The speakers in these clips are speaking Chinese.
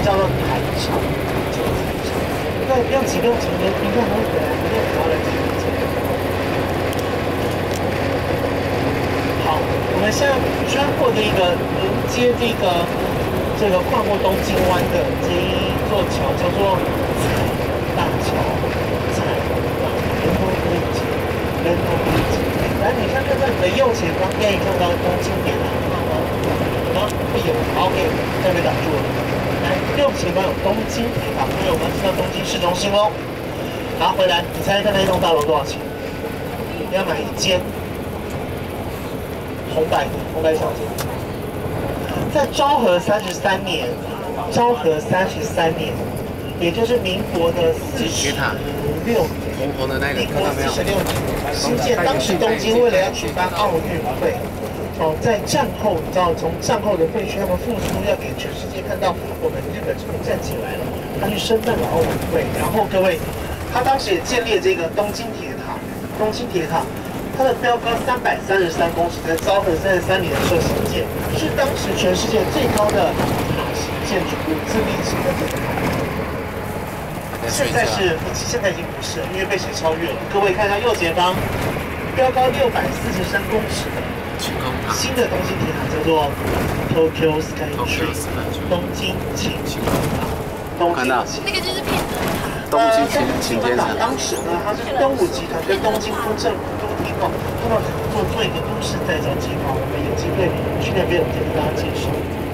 叫做台场，就是台场。那不用急，不用急，明天还会回来，明天我要来接你。好，我们现在穿过的一个连接这个跨过东京湾的这一座桥叫做彩大桥，彩大人工不理解，人工不理解。来，你看看在你的右前方，可以看到东京铁塔吗？有吗？有。好 ，OK， 这边挡住了。来，右前方有东京铁塔，因为我们知道东京市中心喽。好，回来，你猜猜看那栋大楼多少钱？你要买一间。红白小姐，在昭和33年，也就是民国的46年，民国46年新建。当时东京为了要举办奥运会，在战后，你知道，从战后的废墟他们复苏，要给全世界看到我们日本终于站起来了，他去申办了奥运会。然后各位，他当时也建立这个东京铁塔。它的标高333公尺，在昭和33年的时候兴建，是当时全世界最高的塔型建筑物，自立式的这个塔。现在已经不是了，因为被谁超越了？各位看一下右前方，标高643公尺的新的东京铁塔叫做 Tokyo Sky Tree 东京晴空塔。东京晴， 那个就是骗人塔。 东京晴空塔当时呢，它是东武集团跟东京都政府都提供他们合作做一个都市再造计划。我们有机会去那边，我再跟大家介绍。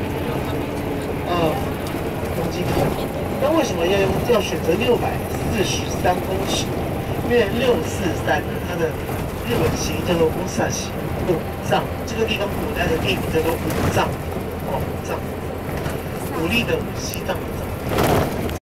东京铁塔，那为什么要选择643公尺？因为643它的日文谐音叫做乌萨西武藏，这个地方古代的地名叫做武藏，武藏，武力的武，西藏的藏。